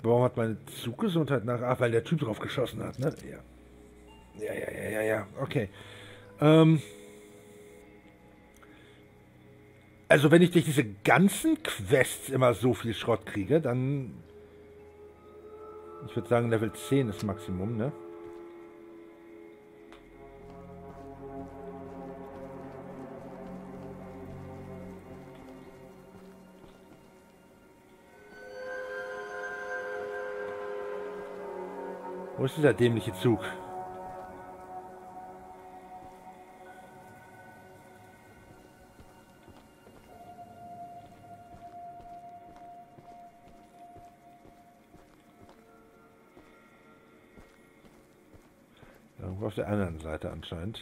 Warum hat meine Zuggesundheit nach? Ach, weil der Typ drauf geschossen hat, ne? Ja. Ja. Okay. Also wenn ich durch diese ganzen Quests immer so viel Schrott kriege, dann... Ich würde sagen, Level 10 ist Maximum, ne? Wo ist dieser dämliche Zug? Irgendwo auf der anderen Seite anscheinend.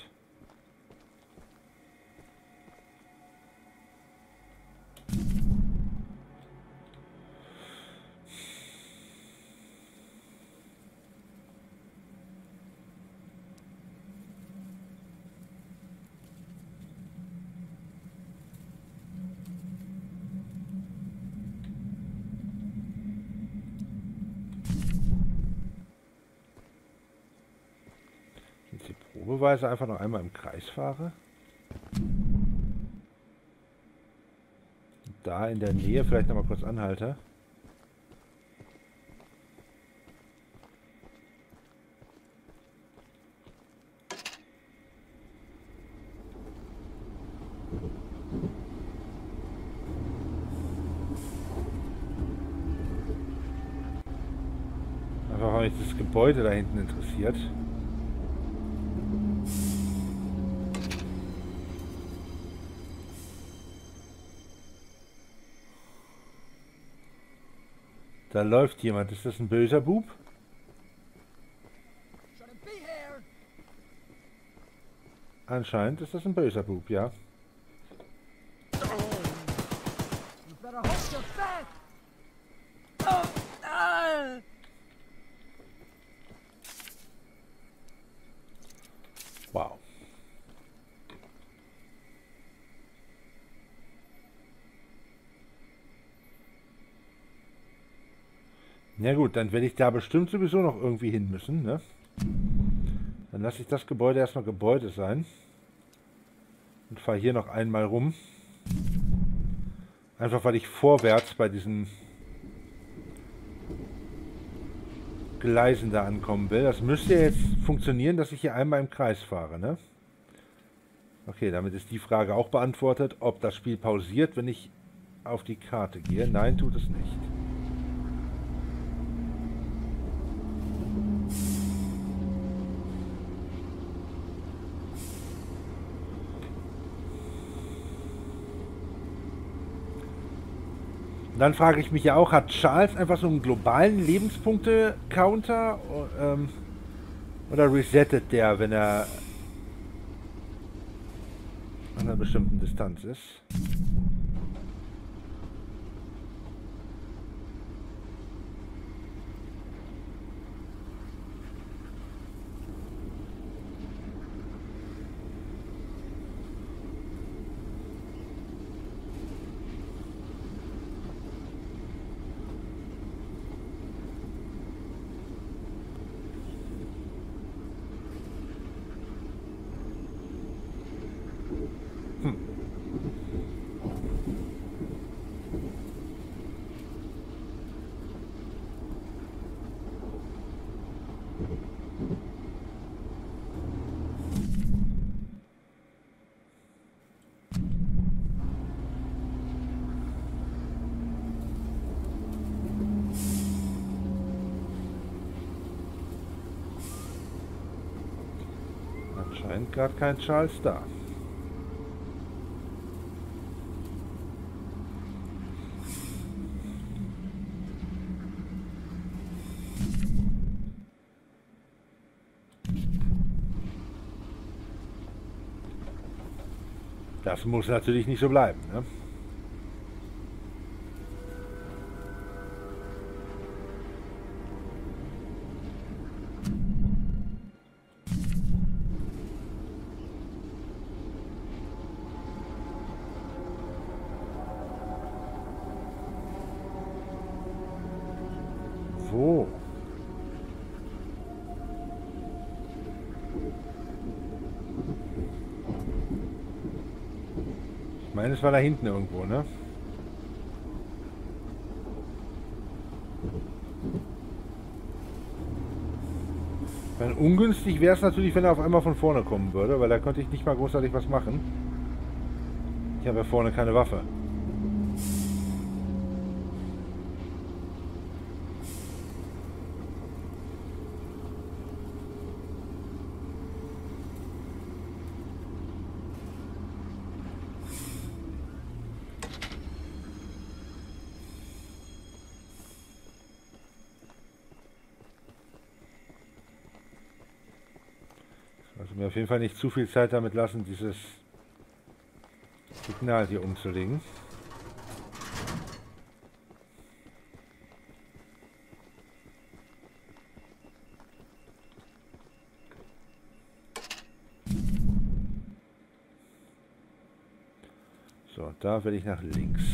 Probeweise einfach noch einmal im Kreis fahre. Da in der Nähe vielleicht noch mal kurz anhalte. Einfach weil mich das Gebäude da hinten interessiert. Da läuft jemand. Ist das ein böser Bub? Anscheinend ist das ein böser Bub, ja. Wow. Ja gut, dann werde ich da bestimmt sowieso noch irgendwie hin müssen, ne? Dann lasse ich das Gebäude erstmal Gebäude sein. Und fahre hier noch einmal rum. Einfach weil ich vorwärts bei diesen Gleisen da ankommen will. Das müsste jetzt funktionieren, dass ich hier einmal im Kreis fahre, ne? Okay, damit ist die Frage auch beantwortet, ob das Spiel pausiert, wenn ich auf die Karte gehe. Nein, tut es nicht. Dann frage ich mich ja auch, hat Charles einfach so einen globalen Lebenspunkte-Counter oder resettet der, wenn er an einer bestimmten Distanz ist? Anscheinend gerade kein Charles da. Das muss natürlich nicht so bleiben, ne? Wo? Ich meine, es war da hinten irgendwo, ne? Dann ungünstig wäre es natürlich, wenn er auf einmal von vorne kommen würde, weil da könnte ich nicht mal großartig was machen. Ich habe ja vorne keine Waffe. Also mir auf jeden Fall nicht zu viel Zeit damit lassen, dieses Signal hier umzulegen. So, da will ich nach links.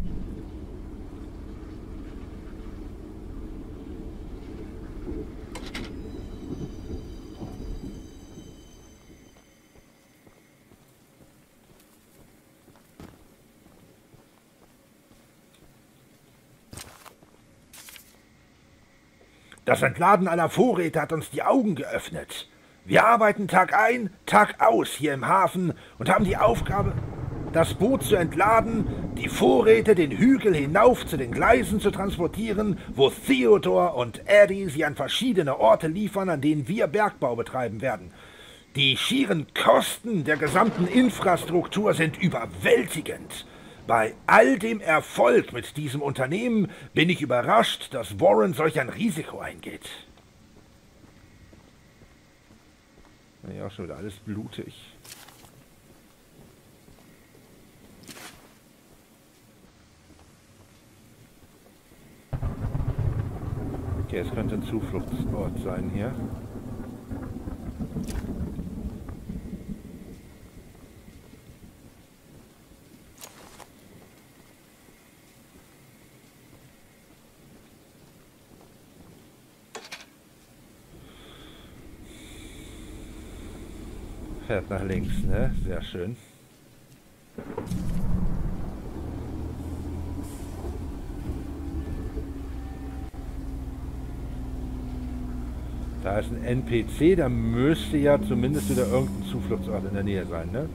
Das Entladen aller Vorräte hat uns die Augen geöffnet. Wir arbeiten Tag ein, Tag aus hier im Hafen und haben die Aufgabe, das Boot zu entladen, die Vorräte den Hügel hinauf zu den Gleisen zu transportieren, wo Theodore und Eddie sie an verschiedene Orte liefern, an denen wir Bergbau betreiben werden. Die schieren Kosten der gesamten Infrastruktur sind überwältigend. Bei all dem Erfolg mit diesem Unternehmen bin ich überrascht, dass Warren solch ein Risiko eingeht. Ja, schon wieder alles blutig. Okay, es könnte ein Zufluchtsort sein hier. Fährt nach links, ne? Sehr schön. Da ist ein NPC, da müsste ja zumindest wieder irgendein Zufluchtsort in der Nähe sein, ne?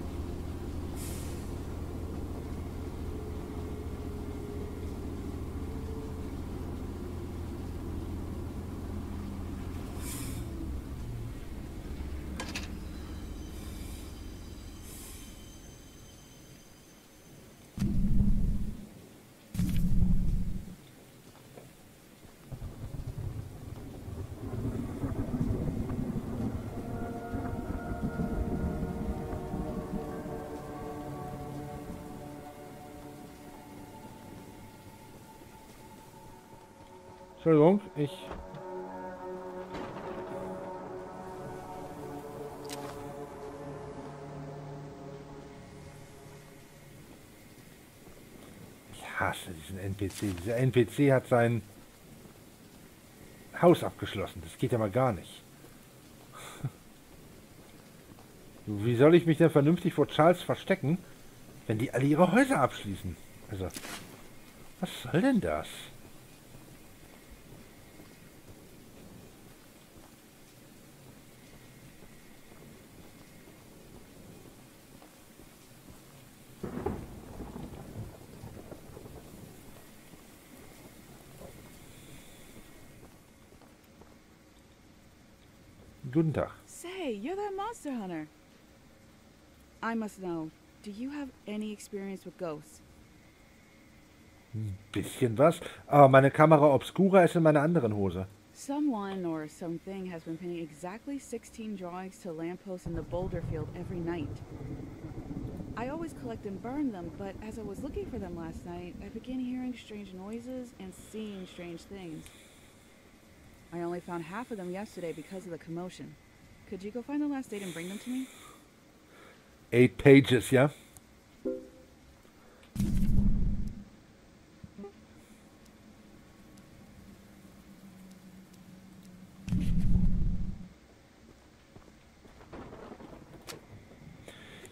Entschuldigung, ich hasse diesen NPC. Dieser NPC hat sein Haus abgeschlossen. Das geht ja mal gar nicht. Wie soll ich mich denn vernünftig vor Charles verstecken, wenn die alle ihre Häuser abschließen? Also, was soll denn das? Guten Tag. Say, you're that monster hunter. I must know, do you have any experience with ghosts? Ein bisschen was. Aber meine Kamera Obscura ist in meiner anderen Hose. Someone or something has been pinning exactly 16 drawings to lampposts in the boulder field every night. I always collect and burn them, but as I was looking for them last night, I began hearing strange noises and seeing strange things. I only found half of them yesterday because of the commotion. Could you go find the last date and bring them to me? 8 pages, ja?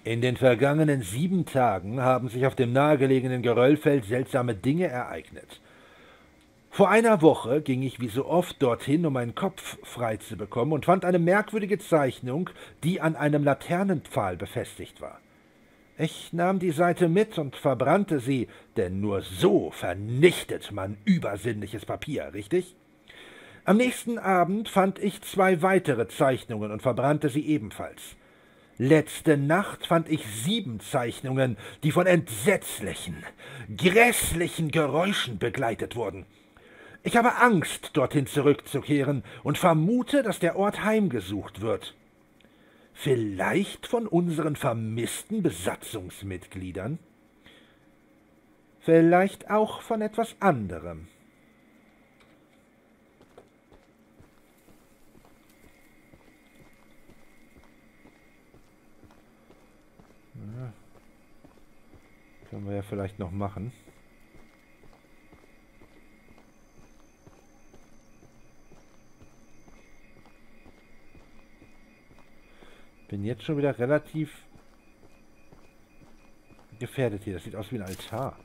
In den vergangenen 7 Tagen haben sich auf dem nahegelegenen Geröllfeld seltsame Dinge ereignet. Vor einer Woche ging ich wie so oft dorthin, um meinen Kopf frei zu bekommen, und fand eine merkwürdige Zeichnung, die an einem Laternenpfahl befestigt war. Ich nahm die Seite mit und verbrannte sie, denn nur so vernichtet man übersinnliches Papier, richtig? Am nächsten Abend fand ich 2 weitere Zeichnungen und verbrannte sie ebenfalls. Letzte Nacht fand ich 7 Zeichnungen, die von entsetzlichen, grässlichen Geräuschen begleitet wurden. Ich habe Angst, dorthin zurückzukehren und vermute, dass der Ort heimgesucht wird. Vielleicht von unseren vermissten Besatzungsmitgliedern? Vielleicht auch von etwas anderem. Ja. Können wir ja vielleicht noch machen. Bin jetzt schon wieder relativ gefährdet hier. Das sieht aus wie ein Altar.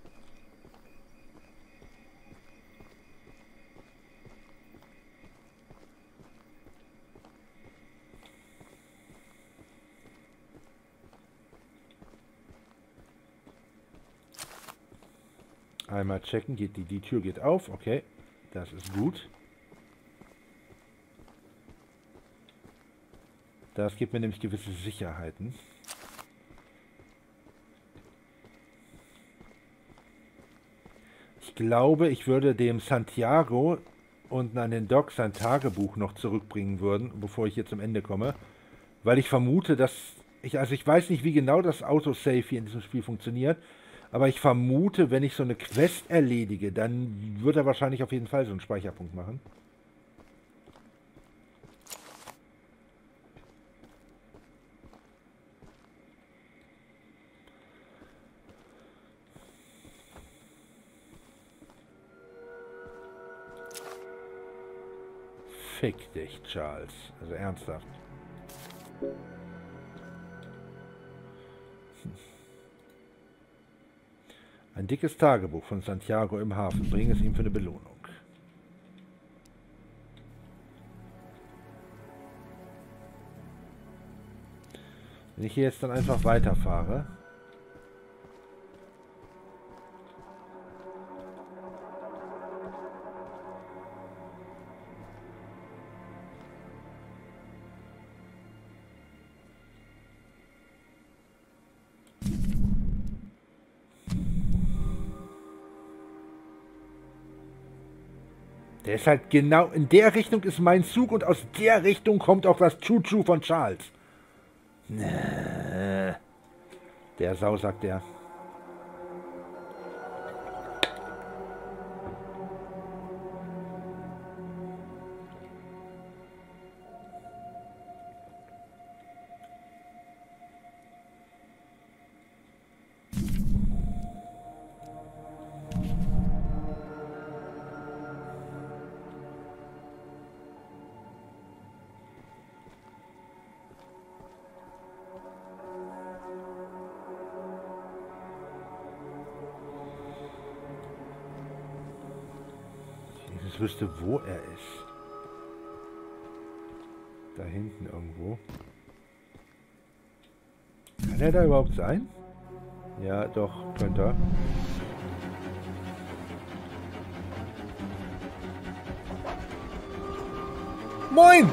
Einmal checken. Die Tür geht auf. Okay, das ist gut. Das gibt mir nämlich gewisse Sicherheiten. Ich glaube, ich würde dem Santiago unten an den Dock sein Tagebuch noch zurückbringen würden, bevor ich hier zum Ende komme. Weil ich vermute, dass ich weiß nicht, wie genau das Autosave hier in diesem Spiel funktioniert, aber ich vermute, wenn ich so eine Quest erledige, dann wird er wahrscheinlich auf jeden Fall so einen Speicherpunkt machen. Fick dich, Charles. Also ernsthaft. Ein dickes Tagebuch von Santiago im Hafen. Bring es ihm für eine Belohnung. Wenn ich hier jetzt dann einfach weiterfahre... Der ist halt genau, in der Richtung ist mein Zug und aus der Richtung kommt auch das Choo-Choo von Charles. Der Sau, sagt er. Ich wüsste, wo er ist. Da hinten irgendwo. Kann er da überhaupt sein? Ja, doch, könnte er. Moin!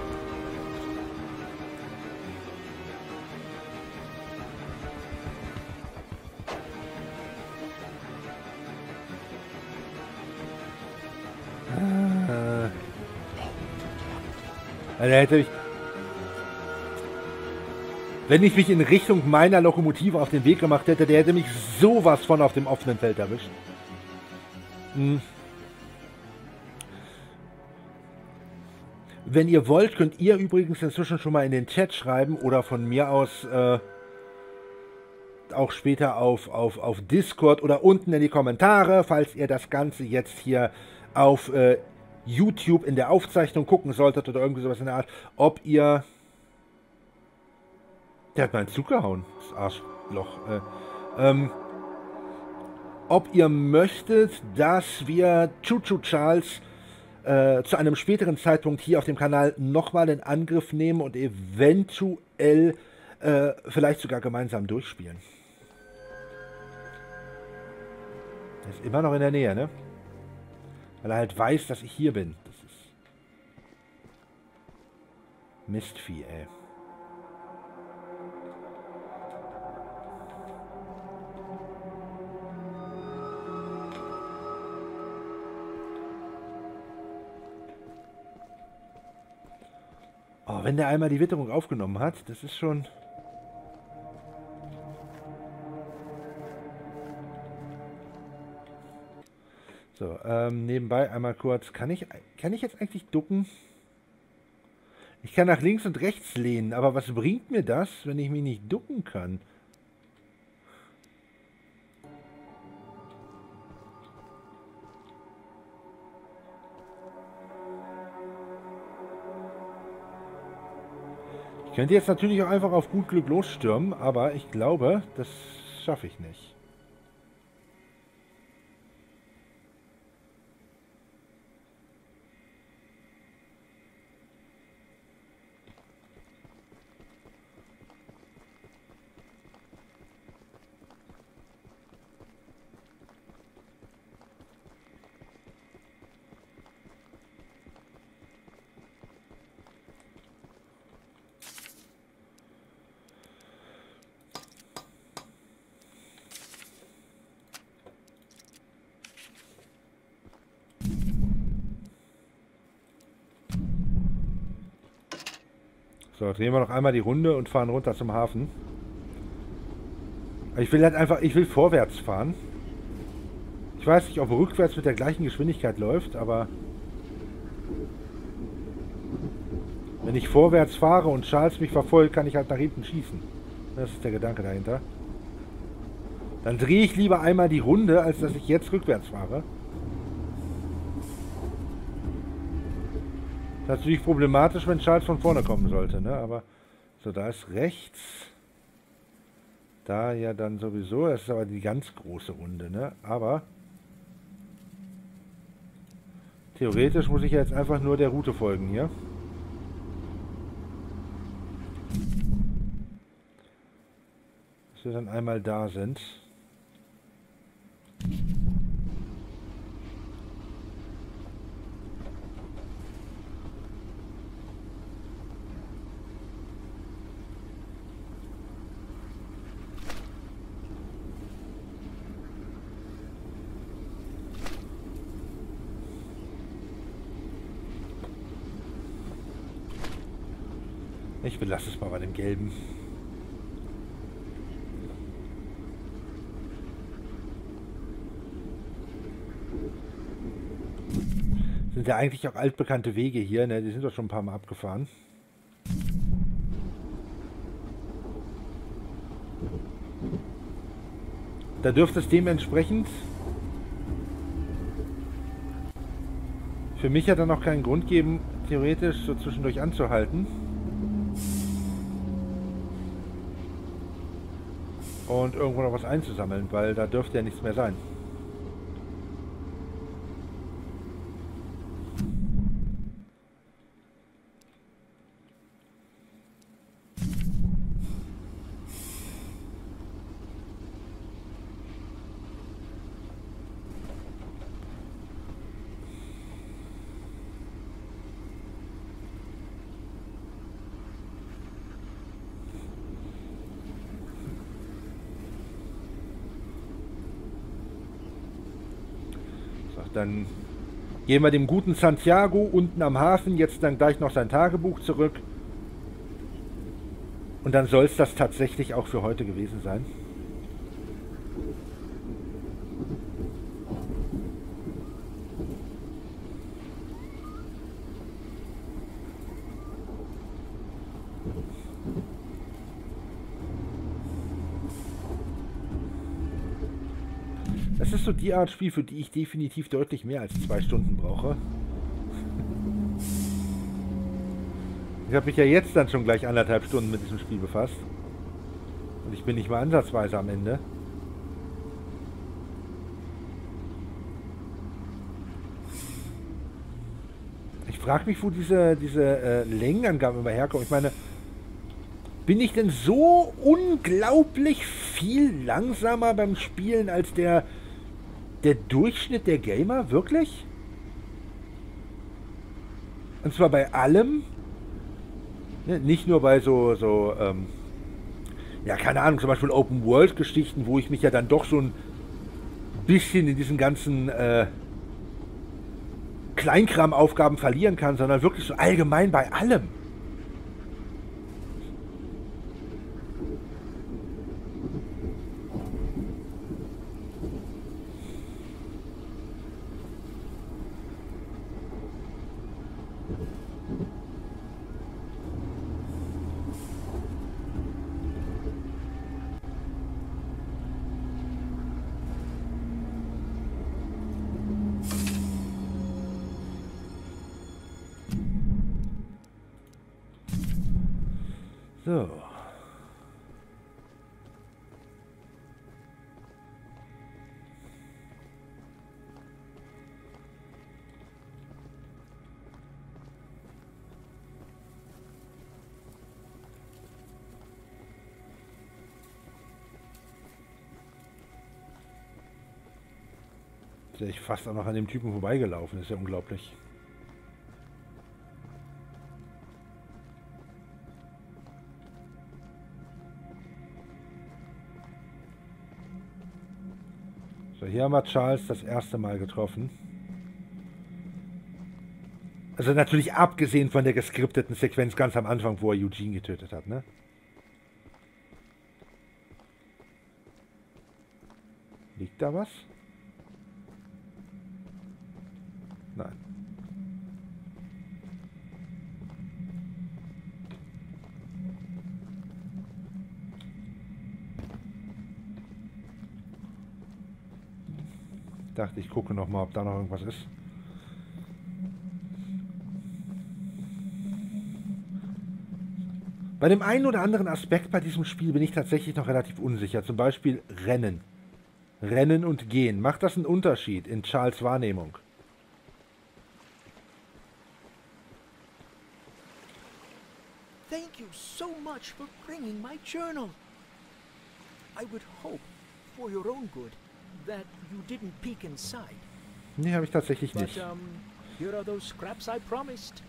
Also hätte ich, wenn ich mich in Richtung meiner Lokomotive auf den Weg gemacht hätte, der hätte mich sowas von auf dem offenen Feld erwischt. Wenn ihr wollt, könnt ihr übrigens inzwischen schon mal in den Chat schreiben oder von mir aus auch später auf Discord oder unten in die Kommentare, falls ihr das Ganze jetzt hier auf YouTube in der Aufzeichnung gucken solltet oder irgendwie sowas in der Art, ob ihr Der hat meinen Zug gehauen, das Arschloch. Ob ihr möchtet, dass wir Chuchu Charles zu einem späteren Zeitpunkt hier auf dem Kanal nochmal in Angriff nehmen und eventuell vielleicht sogar gemeinsam durchspielen. Er ist immer noch in der Nähe, ne? Weil er halt weiß, dass ich hier bin. Das ist Mistvieh, ey. Oh, wenn der einmal die Witterung aufgenommen hat, das ist schon... So, nebenbei einmal kurz. Kann ich jetzt eigentlich ducken? Ich kann nach links und rechts lehnen, aber was bringt mir das, wenn ich mich nicht ducken kann? Ich könnte jetzt natürlich auch einfach auf gut Glück losstürmen, aber ich glaube, das schaffe ich nicht. So, drehen wir noch einmal die Runde und fahren runter zum Hafen. Ich will halt einfach, ich will vorwärts fahren. Ich weiß nicht, ob rückwärts mit der gleichen Geschwindigkeit läuft, aber wenn ich vorwärts fahre und Charles mich verfolgt, kann ich halt nach hinten schießen. Das ist der Gedanke dahinter. Dann drehe ich lieber einmal die Runde, als dass ich jetzt rückwärts fahre. Das ist natürlich problematisch, wenn Charles von vorne kommen sollte, ne? Aber so, da ist rechts. Da ja dann sowieso. Das ist aber die ganz große Runde, ne? Aber theoretisch muss ich ja jetzt einfach nur der Route folgen hier. Dass wir dann einmal da sind. Ich belasse es mal bei dem Gelben. Sind ja eigentlich auch altbekannte Wege hier, ne? Die sind doch schon ein paar Mal abgefahren. Da dürfte es dementsprechend für mich ja dann auch keinen Grund geben, theoretisch so zwischendurch anzuhalten. Und irgendwo noch was einzusammeln, weil da dürfte ja nichts mehr sein. Dann gehen wir dem guten Santiago unten am Hafen jetzt dann gleich noch sein Tagebuch zurück. Und dann soll es das tatsächlich auch für heute gewesen sein. Das ist so die Art Spiel, für die ich definitiv deutlich mehr als 2 Stunden brauche. Ich habe mich ja jetzt dann schon gleich 1,5 Stunden mit diesem Spiel befasst. Und ich bin nicht mal ansatzweise am Ende. Ich frage mich, wo diese Längenangaben immer herkommen. Ich meine, bin ich denn so unglaublich viel langsamer beim Spielen als der Durchschnitt der Gamer? Wirklich? Und zwar bei allem. Ne, nicht nur bei ja, keine Ahnung, zum Beispiel Open-World-Geschichten, wo ich mich ja dann doch so ein bisschen in diesen ganzen Kleinkram-Aufgaben verlieren kann, sondern wirklich so allgemein bei allem. So. Ist ja echt fast auch noch an dem Typen vorbeigelaufen, ist ja unglaublich. So, hier haben wir Charles das erste Mal getroffen. Also natürlich abgesehen von der geskripteten Sequenz ganz am Anfang, wo er Eugene getötet hat, ne? Liegt da was? Nein. Ich dachte, ich gucke noch mal, ob da noch irgendwas ist. Bei dem einen oder anderen Aspekt bei diesem Spiel bin ich tatsächlich noch relativ unsicher. Zum Beispiel Rennen. Rennen und Gehen. Macht das einen Unterschied in Charles' Wahrnehmung? Thank you so much for bringing my journal. I would hope, for your own good, that you didn't peek inside. Nee, habe ich tatsächlich But, nicht. here are those scraps I promised.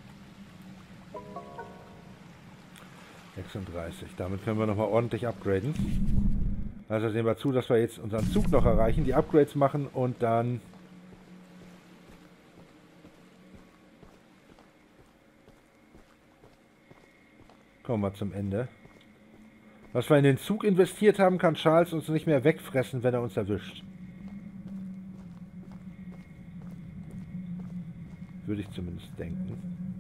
36. Damit können wir nochmal ordentlich upgraden. Also sehen wir zu, dass wir jetzt unseren Zug noch erreichen, die Upgrades machen und dann kommen wir zum Ende. Was wir in den Zug investiert haben, kann Charles uns nicht mehr wegfressen, wenn er uns erwischt. Würde ich zumindest denken.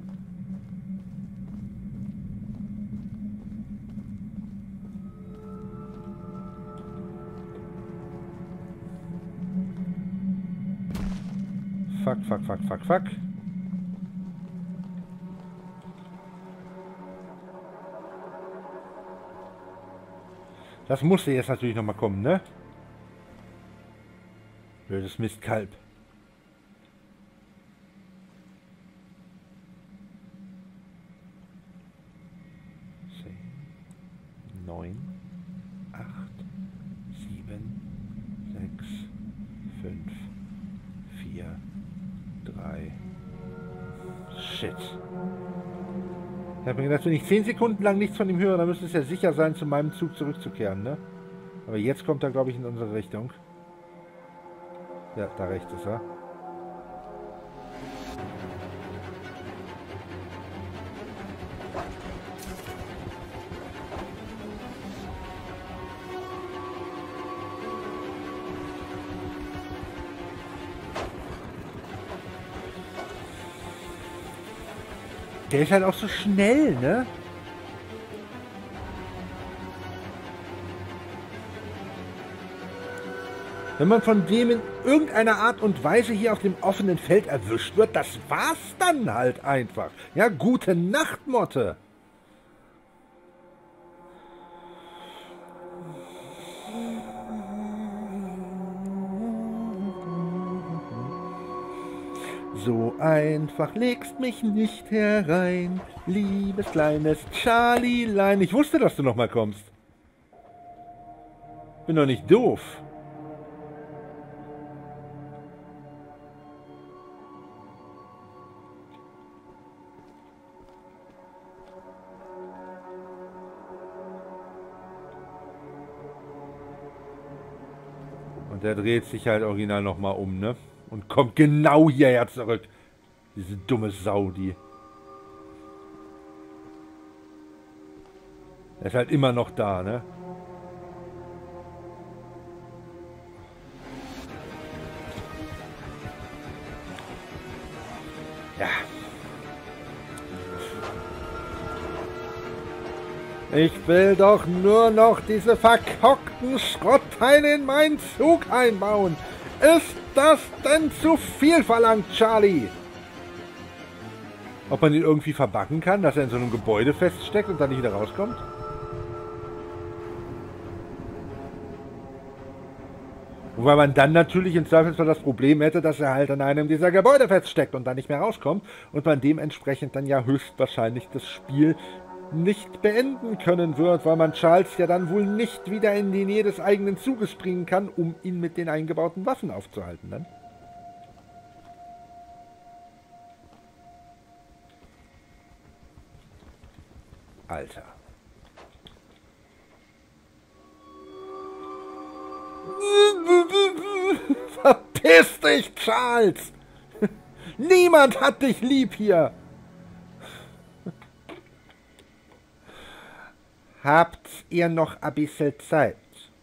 Fuck, fuck, fuck, fuck, fuck. Das musste jetzt natürlich nochmal kommen, ne? Blödes Mistkalb. Neun, 8, 7, 6, 5, 4, 3. Shit. Ich habe mir gedacht, wenn ich 10 Sekunden lang nichts von ihm höre, dann müsste es ja sicher sein, zu meinem Zug zurückzukehren, ne? Aber jetzt kommt er, glaube ich, in unsere Richtung. Ja, da rechts ist er. Der ist halt auch so schnell, ne? Wenn man von dem in irgendeiner Art und Weise hier auf dem offenen Feld erwischt wird, das war's dann halt einfach. Ja, gute Nacht, Motte. So einfach legst mich nicht herein, liebes kleines Charlielein. Ich wusste, dass du nochmal kommst. Bin doch nicht doof. Und der dreht sich halt original nochmal um, ne? Und kommt genau hierher zurück. Diese dumme Sau, die. Er ist halt immer noch da, ne? Ja. Ich will doch nur noch diese verkockten Schrottteile in meinen Zug einbauen. Ist das denn zu viel verlangt, Charlie? Ob man ihn irgendwie verbacken kann, dass er in so einem Gebäude feststeckt und dann nicht wieder rauskommt? Wobei man dann natürlich im Zweifelsfall das Problem hätte, dass er halt an einem dieser Gebäude feststeckt und dann nicht mehr rauskommt und man dementsprechend dann ja höchstwahrscheinlich das Spiel nicht beenden können wird, weil man Charles ja dann wohl nicht wieder in die Nähe des eigenen Zuges bringen kann, um ihn mit den eingebauten Waffen aufzuhalten. Dann. Alter. Verpiss dich, Charles! Niemand hat dich lieb hier! Habt ihr noch ein bisschen Zeit?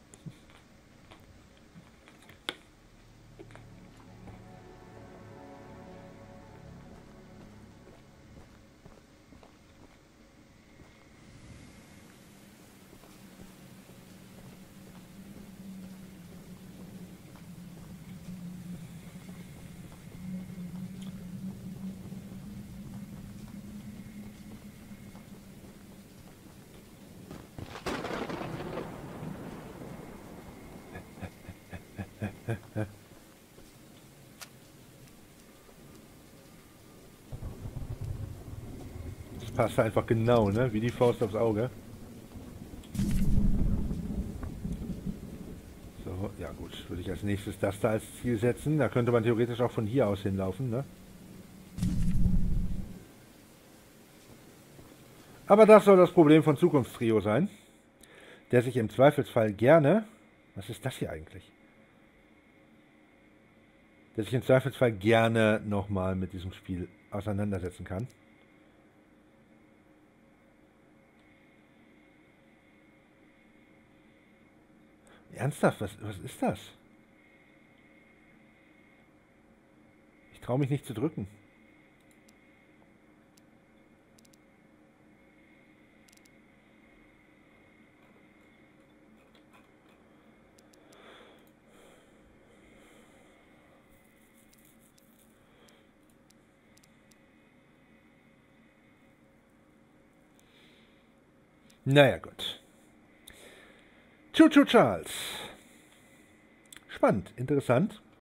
Das passt einfach genau, ne? Wie die Faust aufs Auge. So, ja gut. Würde ich als nächstes das da als Ziel setzen. Da könnte man theoretisch auch von hier aus hinlaufen, ne? Aber das soll das Problem von Zukunftstrio sein. Der sich im Zweifelsfall gerne... Was ist das hier eigentlich? Der sich im Zweifelsfall gerne nochmal mit diesem Spiel auseinandersetzen kann. Ernsthaft, was ist das? Ich traue mich nicht zu drücken. Naja, gut. Choo Choo Charles. Spannend, interessant.